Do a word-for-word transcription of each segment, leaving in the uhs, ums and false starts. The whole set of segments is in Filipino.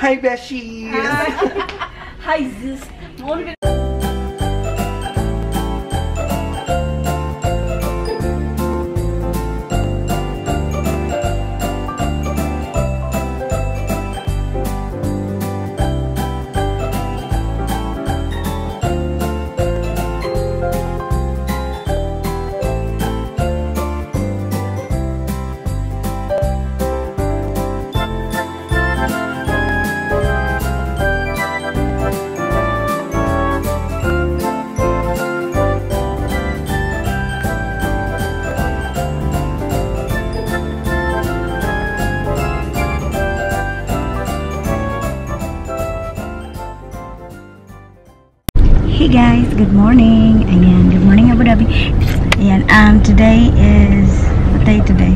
Hi, Beshies! Hi, Zeus! Hey guys, good morning. Ayan, good morning Abu Dhabi. Ayan, um, today is, what day today?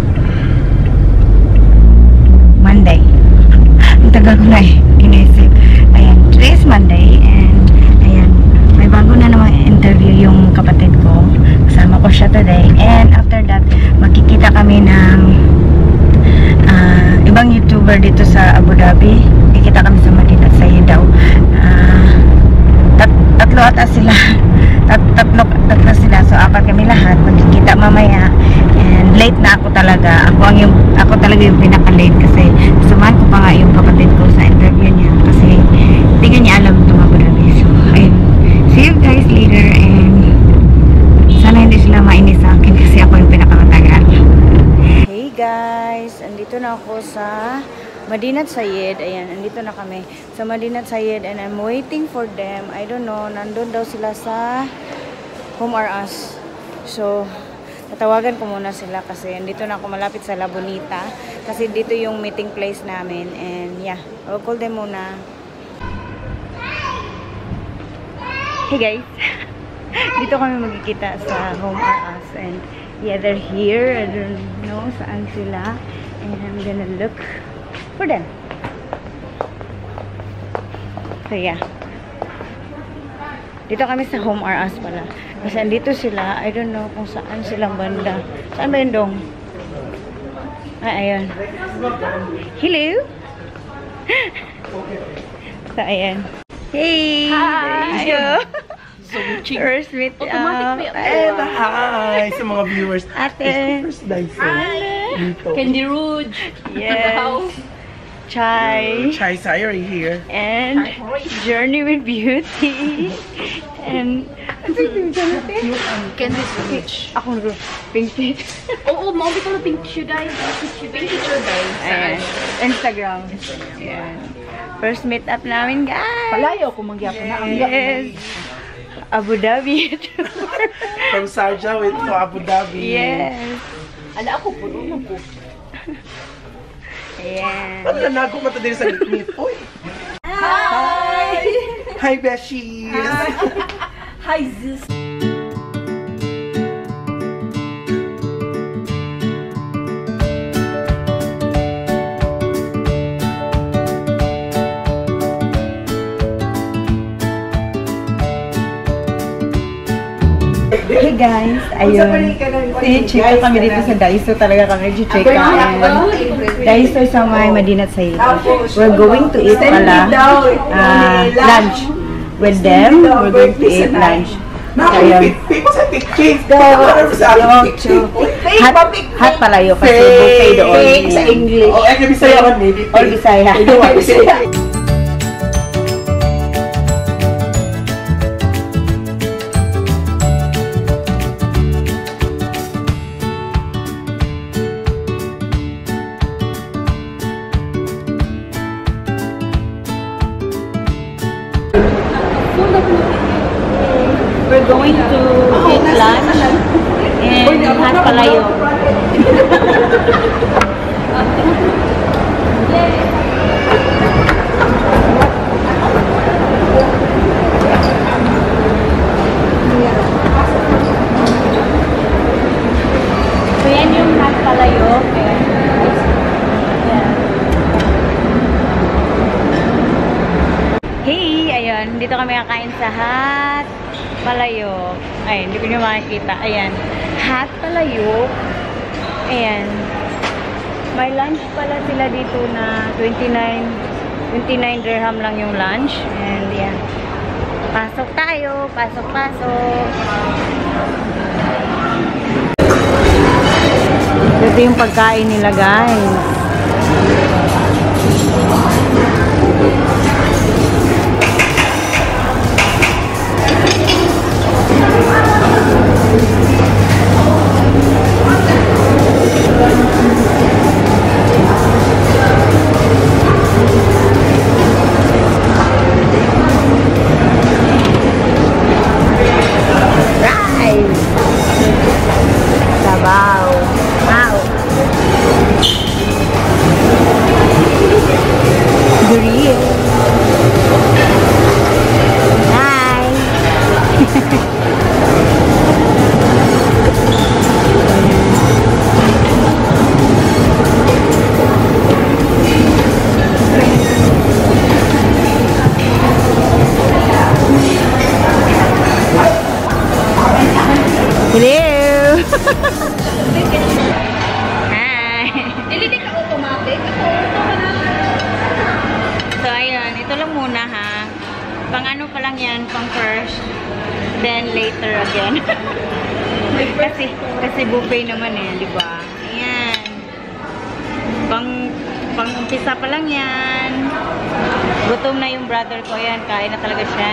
Monday. Ang tagal ko na eh, inisip. Ayan, today is Monday and ayan, may bago na naman interview yung kapatid ko. Kasama ko siya today and after that, magkikita kami ng uh, ibang YouTuber dito sa Abu Dhabi. Kikita kami sa Madinat Sayed daw. Uh, tat tatlo ata sila. Tat tatlo, tatlo sila. So apat kami lahat. Magkikita mamaya. And late na ako talaga. Ako ang yung ako talaga yung pinaka-late kasi samahan ko pa nga yung kapatid ko sa interview niya kasi hindi nga niya alam itong Abu Dhabi. So ayun. See you guys later and sana hindi sila mainis sa akin kasi ako yung pinaka-matagal. Hey guys, andito na ako sa Madinat Sayed. Ayan, andito na kami sa Madinat Sayed and I'm waiting for them. I don't know, nandun daw sila sa Home or Us. So, tatawagan ko muna sila kasi andito na ako malapit sa La Bonita. Kasi dito yung meeting place namin. And yeah, I'll call them muna. Hey guys! Dito kami magkikita sa Home or Us. And yeah, they're here. I don't know saan sila. And I'm gonna look for them. So yeah. Dito kami sa Home or Us pala. Kasi andito sila. I don't know kung saan silang banda. Saan ba yun dong? Ay, ayun. Hello! So ayan. Hey! Hi! First meet up. And hi sa mga viewers. Ate. First Daiso. Candy Rouge. Yes. Chai. Chai Sayuri here. And Journey with Beauty. And ano yung Journey? Candy Rouge. Ako nag pink pink. Oo, mau bitaw na pink shoe dye. Pink shoe dye. Ayan. Instagram. Ayan. First meet up namin guys. Palayo ko mangyapon na ang Yes. Abu Dhabi. From Sharjah with to Abu Dhabi. Yes. Ala ako po doon ko. Ayan. Ano na nago mata din sa meet? Oy. Hi! Hi, Beshies! Hi, Zeus! Hey guys, ayun. I-check kami dito sa Daiso. Talaga kami nag-check out. Daiso sa may Madinat Sayed. We're going to eat pala uh, lunch with them. We're going to eat lunch. Ayun. People say pictures. Go to hot, hot palayo kasi buffet doon. Sa English. Oh, ay, Bisaya man maybe. Or Bisaya. Bisaya. We're going to eat lunch and hot palayo. So yan yung hot palayo. Hey, ayun, dito kami kakain sa hot palayok. Ay, hindi ko nyo makikita. Ayan. Hot palayok. Ayan. May lunch pala sila dito na twenty-nine twenty-nine dirham lang yung lunch. And yeah. Pasok tayo. Pasok, pasok. Ito yung pagkain nila, guys. Then later again. kasi kasi buffet naman eh, di ba? Ayan. Pang pang umpisa pa lang yan. Gutom na yung brother ko, yan, kain na talaga siya.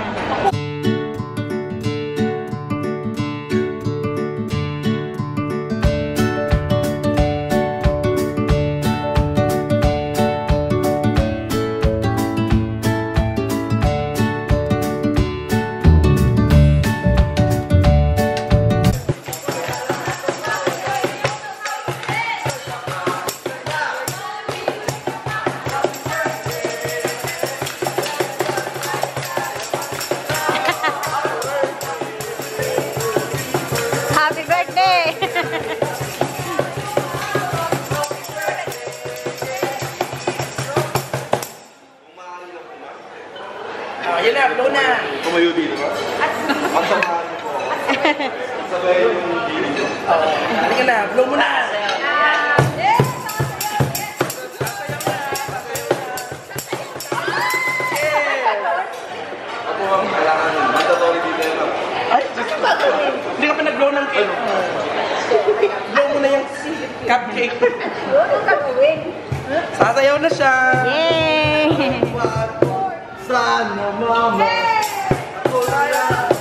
Yun na, blow na. Kumayo dito ba? Ang samahan mo po. Sabay yung dito nyo. Oo. Halika na, blow mo na. Ako ang kailangan nun. Mandatory dito yun. Ay, hindi ka pa nag-blow ng cake. Blow mo na yung cupcake. Sasayaw na siya. Yay! Sana mama. Ako tayo.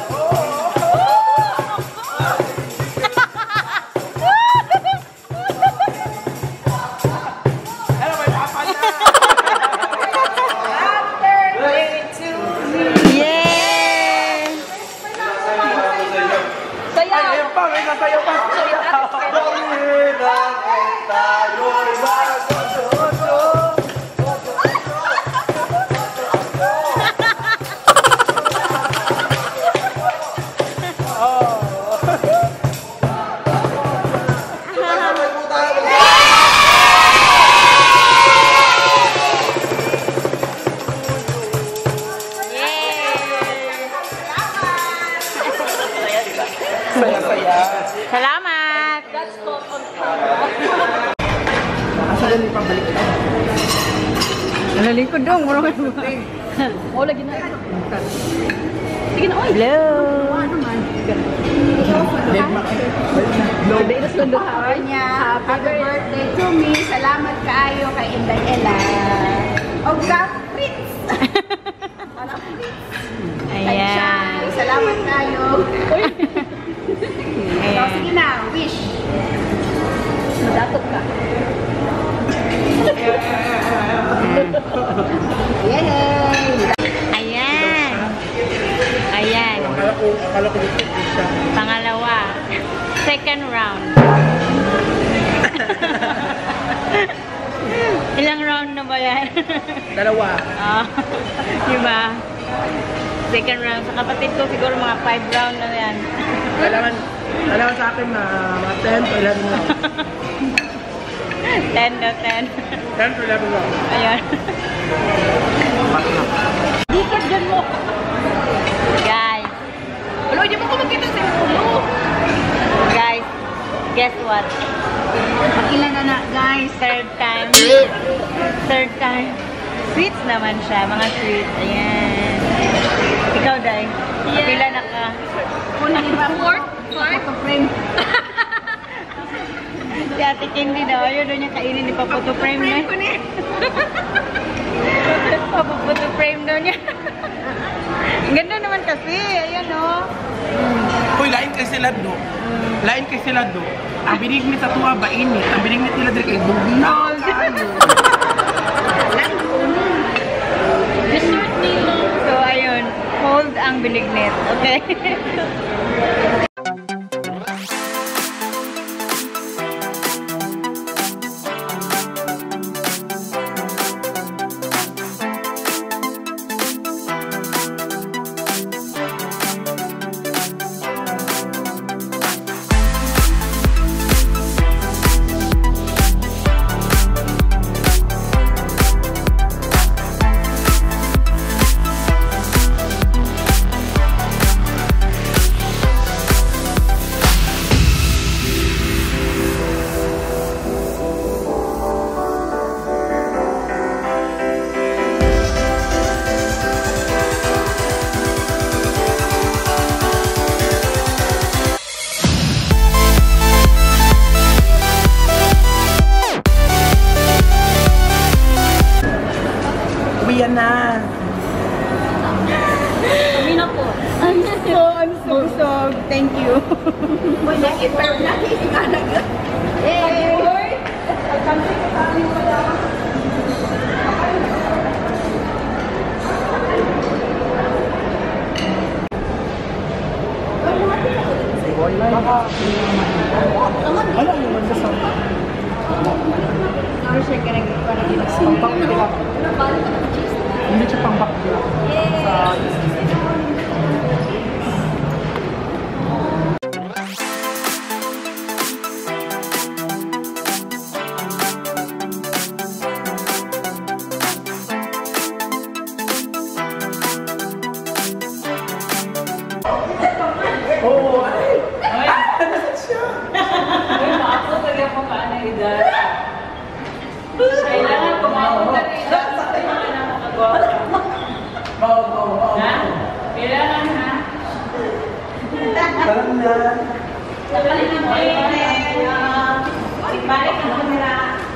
Ano may papa na? Yay! Ay, ayun pa, may nasayaw pa. Saya-saya. Salamat! Asa ganun pabalik ka? Nalalikod dong, marami mo. Oh, lagi na. Sige na, oy. Hello! Birthday na sundo ka. Happy birthday to me. Salamat kaayo kay Inday Ella. Og ka Prince. Ayan. Salamat kaayo. So, sige na, wish. Madatot ka. Yay! Ayan. Ayan. Akala ko, akala ko dito siya. Pangalawa. Second round. Ilang round na ba yan? Dalawa. Ah, diba? Second round. Sa kapatid ko siguro mga five round na yan. Kailangan, kailangan sa akin na mga ten to eleven rounds. ten daw, ten. ten to eleven rounds. Ayan. Dikit dyan mo. Guys. Wala, hindi mo ko makita sa ulo. Guys. Guess what? Ilan na na, guys? Third time. Third time. Sweets naman siya, mga sweets. Ayan. Ikaw, Day? Yeah. Pila na ka? Una ni ba? Fourth? Fourth? Photo frame. Si Ate Candy daw, ayaw daw niya kainin ni Paputo frame na. Frame ko ni. Paputo frame daw niya. Ang ganda naman kasi. Ayan, o. Uy, lain kay sila do. Lain kay sila do. Ang binigmit sa tuwa ba init? Ang binigmit nila diri kay bugnaw kayo. Dessert nila. So, ayun. Hold ang binignit. Okay? Uwi na. Kami na po. I'm so, I'm so, so, thank you. Wala i-perm na. Hihingana ka. Yay! Ano yung magsasama? Or siya ka nagparang Pambak nila. Hindi siya pambak nila. Sa oh, ay! Ay! Ano siya? Uy, maako talaga po ka na edad. Kailangan kumako ka na edad. Kailangan na makagawa ka. Bao, bao, bao. Ha? Kailangan ha? Parang na. Balik mo eh. Balik mo nila.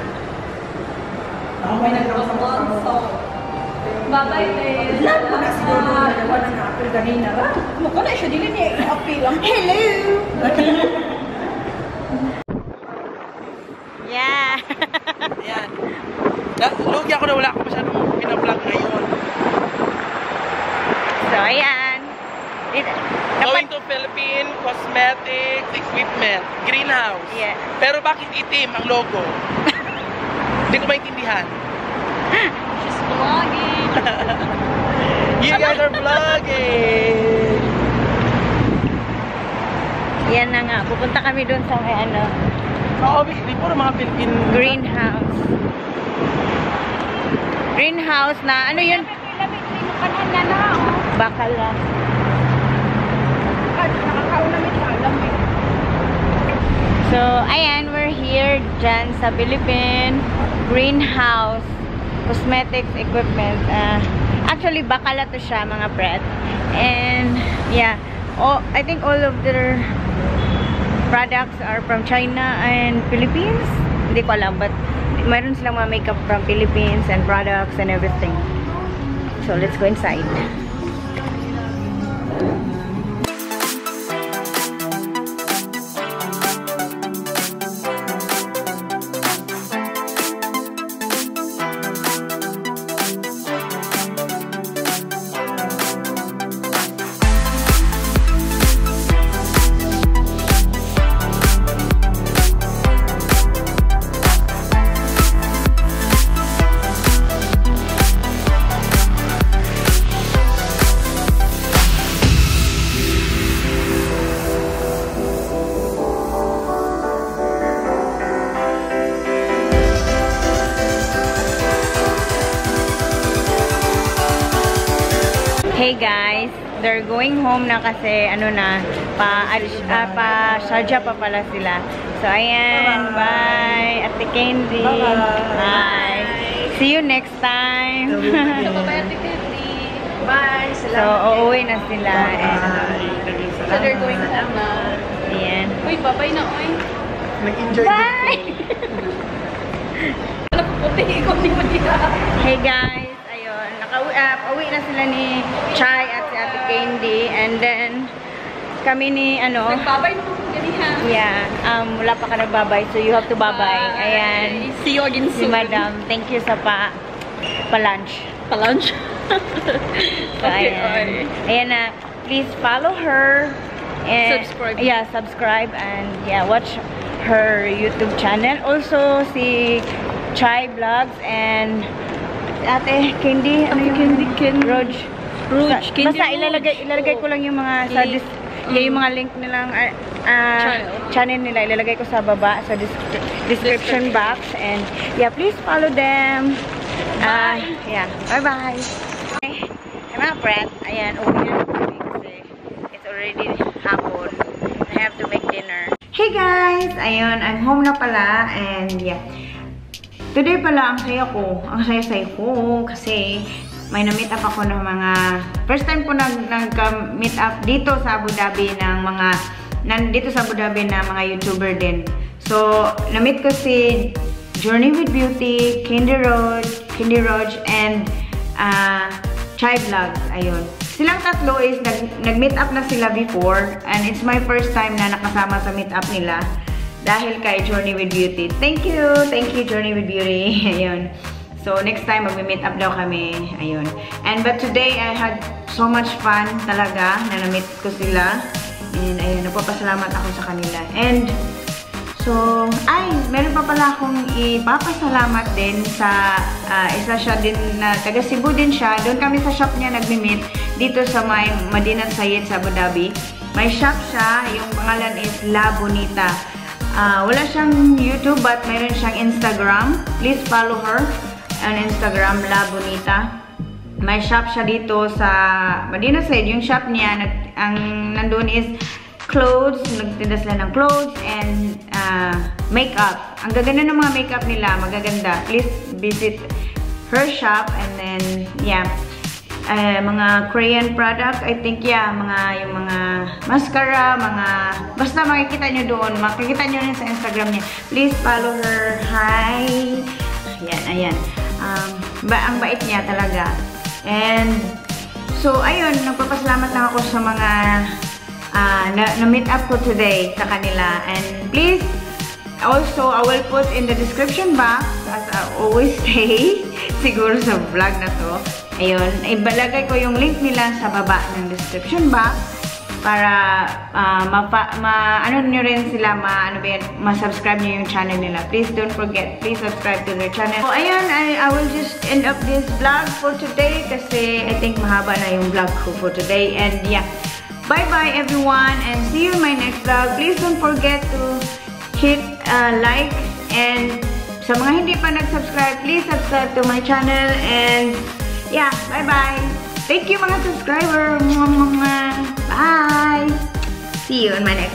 Ako may nagkakasama-sama. Bye-bye, babe. Lahat mo na siguro na nagawa ng apple kanina ra. Mukha na siya, dili niya i-appeal ang hello! Yeah. Ayan. Na- Lugi ako na wala ako masyadong pinablog ngayon. So, ayan. Dito. Going to Philippine Cosmetics Equipment Greenhouse. Yeah. Pero bakit itim ang logo? Hindi ko maintindihan. She's vlogging. You guys are vlogging! Yan na nga. Pupunta kami doon sa may ano, Oo, obviously, puro mga Philippine... greenhouse. Greenhouse na, ano yun? Lamig rin mo kanan na na, oh. Bakala. At nakakauna namin siya, lamig. So, ayan, we're here dyan sa Philippine Greenhouse Cosmetics Equipment. Uh, actually, bakala to siya, mga pret. And, yeah, oh, I think all of their products are from China and Philippines. Hindi ko alam, but mayroon silang mga makeup from Philippines and products and everything. So, let's go inside. Hey guys, they're going home na kasi ano na, pa, uh, pa Sharjah pa pala sila. So ayan, bye, bye. Ate Candy. Bye. Bye. See you next time. So, bye-bye, Ate Kelly. Bye. So, Salamat. uuwi na sila. And, So, they're going home na. ayan. Uy, bye-bye na, oy. Nag-enjoy Bye! Ano po puti? Ikaw di mo dito. Hey guys, ayun. Nakauwi uh, pauwi na sila ni Chai at si Ate Candy. And then, kami ni, ano, Nagbabay na po ganihan. yeah, um, wala pa ka nagbabay. So, you have to babay. Ayan. See you again Si soon. Madam, thank you sa pa, pa-lunch. Pa-lunch? So, Okay, ayan. Ayan na. Please follow her. And, Subscribe. Yeah, subscribe. And, yeah, watch her YouTube channel. Also, si Chai Vlogs and Ate Candy. Ano yung Candy, Candy. Roj. Roj, Basta, Candy basta Roj. ilalagay, ilalagay ko lang yung mga sa Link. dis, yeah, yung mga link nilang uh, uh, Channel. channel nila. Ilalagay ko sa baba sa dis description box. And yeah, please follow them. Uh, yeah, bye-bye. Okay. Ay, mga friend, ayan, uwi na kami kasi it's already hapon. I have to make dinner. Hey guys! Ayun, I'm home na pala and yeah. Today pala ang saya ko, ang saya-saya ko kasi may na-meet up ako ng mga first time ko nag-meet up dito sa Abu Dhabi ng mga nandito sa Abu Dhabi na mga YouTuber din. So, na-meet ko si Journey with Beauty, Candy Roj, Candy Roj, and uh, Chai Vlogs. Ayun. Silang tatlo is nag-meet up na sila before and it's my first time na nakasama sa meet up nila dahil kay Journey with Beauty. Thank you! Thank you, Journey with Beauty. Ayun. So, next time, mag-meet up daw kami. Ayun. And but today, I had so much fun talaga na na-meet ko sila. And ayun, nagpapasalamat ako sa kanila. And so, ay, meron pa pala akong ipapasalamat din sa uh, isa siya din na taga Cebu din siya. Doon kami sa shop niya nagmi-meet dito sa may Madinat Sayed sa Abu Dhabi. May shop siya, yung pangalan is La Bonita. Uh, wala siyang YouTube but meron siyang Instagram. Please follow her on Instagram, La Bonita. May shop siya dito sa Madinat Sayed. Yung shop niya, nag, ang nandun is clothes, nagtinda sila ng clothes and uh, makeup. Ang gaganda ng mga makeup nila, magaganda. Please visit her shop and then, yeah, uh, mga Korean product, I think, yeah, mga, yung mga mascara, mga, basta makikita nyo doon, makikita nyo rin sa Instagram niya. Please follow her. Hi! Ayan, ayan. Um, ba, ang bait niya talaga. And, so, ayun, nagpapasalamat lang ako sa mga Uh, na-meet up ko today sa kanila. And please, also, I will put in the description box, as I always say, siguro sa vlog na to. Ayun, ibalagay ko yung link nila sa baba ng description box para uh, mapa, ma, ano nyo rin sila, ma, ano ba yan, ma-subscribe nyo yung channel nila. Please don't forget, please subscribe to their channel. So, ayun, I, I will just end up this vlog for today kasi I think mahaba na yung vlog ko for today. And yeah, bye-bye everyone and see you in my next vlog. Please don't forget to hit uh, like and sa mga hindi pa nag-subscribe, please subscribe to my channel and yeah, bye-bye. Thank you mga subscriber. Bye! See you in my next